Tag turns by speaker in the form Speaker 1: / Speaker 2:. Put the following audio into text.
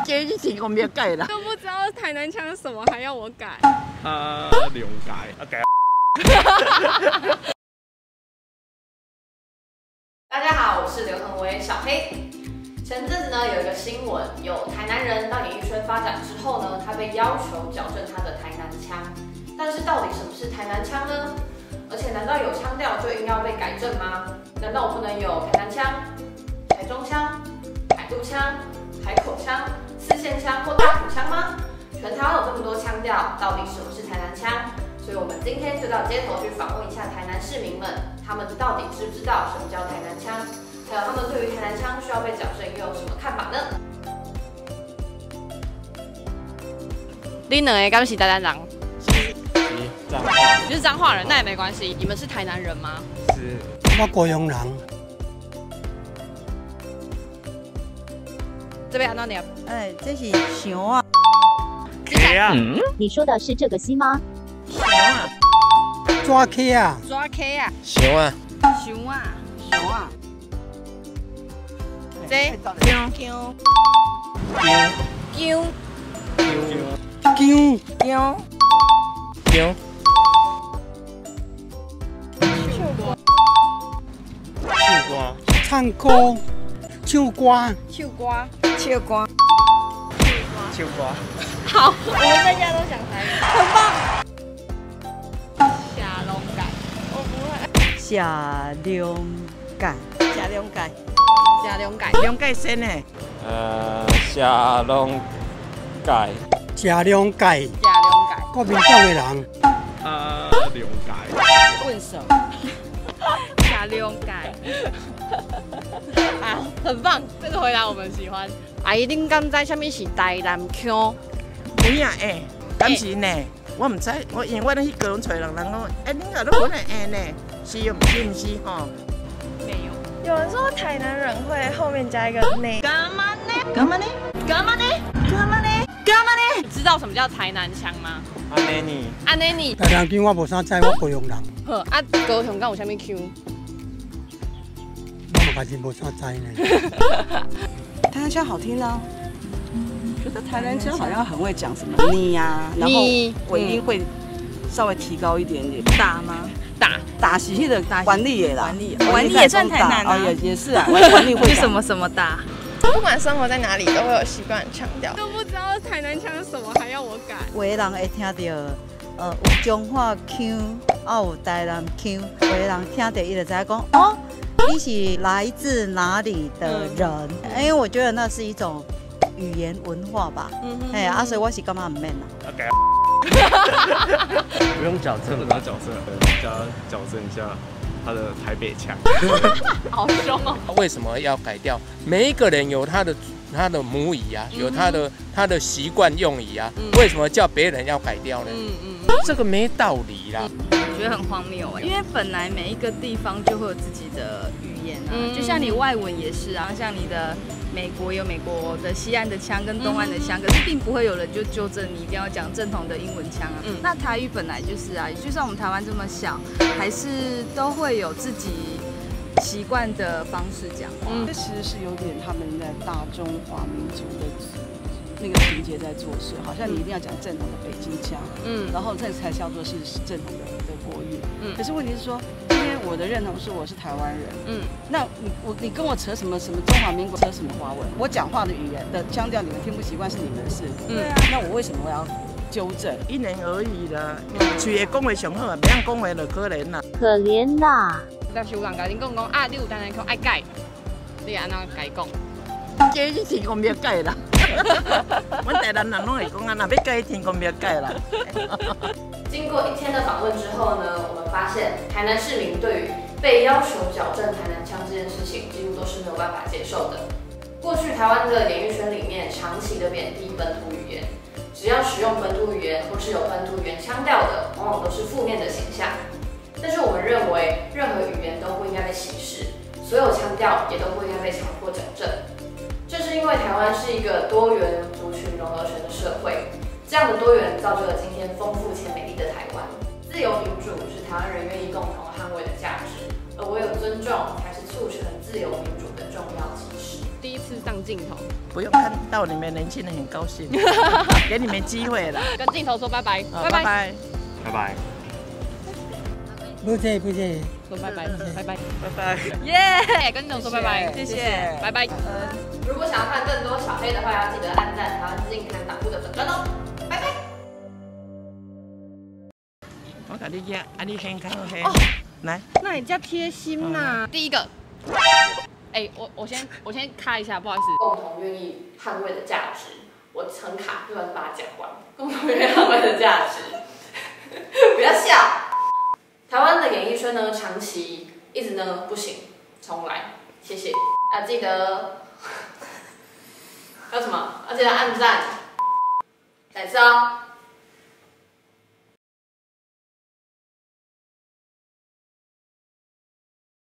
Speaker 1: 这你提供别改啦。
Speaker 2: 都不知道台南腔是什么，还要我改？
Speaker 3: 两改改。
Speaker 4: 大家好，我是刘恒威小黑。前阵子呢，有一个新闻，有台南人到演艺圈发展之后呢，他被要求矫正他的台南腔。但是到底什么是台南腔呢？而且难道有腔调就一定要被改正吗？难道我不能有台南腔、台中腔、海陆腔、海口腔、四线腔或大埔腔吗？全台湾有这么多腔调，到底什么是台南腔？所以我们今天就到街头去访问一下台南市民们，他们到底知不知道什么叫台南腔？还有他们对于台南腔需要被矫正又有什么看法呢？
Speaker 2: 你两个敢是台南人？
Speaker 3: 彰化，
Speaker 2: 你是彰化人，那也没关系。你们是台南人吗？
Speaker 3: 是。
Speaker 1: 我高雄人。
Speaker 2: 这边安怎念？
Speaker 5: 哎，这是熊啊！
Speaker 3: K 啊！
Speaker 6: 你说的是这个西吗？
Speaker 5: 熊啊！
Speaker 1: 抓 K 啊！
Speaker 2: 抓 K 啊！
Speaker 3: 熊啊！
Speaker 2: 熊啊！
Speaker 5: 熊啊！
Speaker 2: 这
Speaker 5: 姜
Speaker 2: 姜
Speaker 3: 姜
Speaker 1: 姜
Speaker 5: 姜
Speaker 3: 姜。唱歌。
Speaker 1: 唱歌，唱歌，
Speaker 2: 秋瓜。
Speaker 5: 切瓜，
Speaker 3: 唱歌。
Speaker 2: 好，我们在家都讲台语，很棒。下龙改，我不会。
Speaker 5: 下龙改，下龙改，
Speaker 2: 下龙改，
Speaker 5: 龙改先呢？
Speaker 3: 下龙改。
Speaker 1: 吃两改，
Speaker 2: 下龙改，
Speaker 1: 国民党的人。
Speaker 3: 两改。
Speaker 5: 问手，
Speaker 2: 下龙改。好，很棒，这个回答我们喜欢。阿姨，恁敢知什么是台南腔？
Speaker 7: 有影诶，敢是呢？我唔知，因为我咧去高雄找人，人讲，恁个都本来呢，是毋是毋是吼？
Speaker 2: 没有。
Speaker 8: 有人说台南人会后面加一个呢，
Speaker 7: 干嘛呢？干嘛呢？干嘛呢？干嘛呢？干嘛呢？
Speaker 2: 你知道什么叫台南腔吗？
Speaker 3: 安尼呢？
Speaker 2: 安尼你，
Speaker 1: 台南腔我无啥知，我高雄人，
Speaker 2: 好啊，高雄敢有啥物腔？
Speaker 1: 我嘛家己无啥知呢。
Speaker 5: 台南腔好听啊！觉得台南腔好像很会讲什么你呀，然后我一定会稍微提高一点点。
Speaker 8: 打吗？
Speaker 5: 打是迄个管理的啦，
Speaker 8: 管理也算台南啊，
Speaker 5: 也是啊，管理会
Speaker 8: 是什么什么打。不管生活在哪里，都会有习惯腔调。
Speaker 2: 都不知道台南腔是什么，还要我改？
Speaker 5: 有的人会听到有中华腔，有台南腔，有的人听到伊就知讲哦，你是来自哪里的人？因为我觉得那是一种语言文化吧。哎啊，所以我是感觉唔免啦。
Speaker 3: 改。不用矫正，不要矫正，加矫正一下他的台北腔。
Speaker 2: 好凶哦！
Speaker 9: 为什么要改掉？每一个人有他的母语啊，有他的习惯用语啊，为什么叫别人要改掉呢？这个没道理啦。
Speaker 8: 我觉得很荒谬哎，因为本来每一个地方就会有自己的语言啊，就像你外文也是啊，像你的美国有美国的西岸的腔跟东岸的腔，可是并不会有人就纠正你一定要讲正统的英文腔啊。那台语本来就是啊，就算我们台湾这么小，还是都会有自己习惯的方式讲话。
Speaker 5: 这其实是有点他们在大中华民族的那个情节在做事，好像你一定要讲正统的北京腔，然后这才叫做是正统的国语。可是问题是说，今天我的认同是我是台湾人，那你跟我扯什么中华民国，扯什么华文？我讲话的语言的腔调你们听不习惯是你们的事，那我为什么要纠正？
Speaker 7: 因人而异啦，嘴会讲话上好，袂晓讲话就可怜啦。
Speaker 6: 可怜啦！
Speaker 2: 要是有人甲恁讲啊，你有台南腔爱改，你安怎改讲？
Speaker 1: 这你提供别改啦。
Speaker 7: 阮台南人拢会讲啊，若要改天公别改啦。
Speaker 4: 经过一天的访问之后呢，我们发现台南市民对于被要求矫正台南腔这件事情，几乎都是没有办法接受的。过去台湾的演艺圈里面长期的贬低本土语言，只要使用本土语言或是有本土语言腔调的，往往都是负面的形象。但是我们认为，任何语言都不应该被歧视，所有腔调也都不应该被强迫矫正。这是因为台湾是一个多元族群融合成的社会，这样的多元造就了今天丰富且美丽的台湾。自由民主是台湾人愿意共同捍卫的价值，而唯有尊重才是促成自由民主的重要基石。
Speaker 2: 第一次次上镜头。
Speaker 7: 不用看到你们年轻人很高兴，给你们机会了。
Speaker 2: 跟镜头说拜拜，
Speaker 7: 拜拜，
Speaker 3: 拜拜。
Speaker 1: 不介意不介意。
Speaker 2: 说拜拜，拜拜，
Speaker 7: 拜拜。
Speaker 2: 耶！跟镜头说拜拜，谢谢，拜拜。
Speaker 4: 如果想要看更多小黑的话，要记得按赞台湾资讯看党部的粉专哦。拜拜。
Speaker 7: 我给你压，你先看黑。来，
Speaker 2: 那你叫贴心呐。第一个，我先卡一下，不好意思。
Speaker 4: 共同愿意捍卫的价值，我很卡，不能把它讲完。共同愿意捍卫的价值，不要笑。台湾的演艺圈呢，长期一直呢不行，重来，谢谢。记得还有什么？记得按赞，再次哦。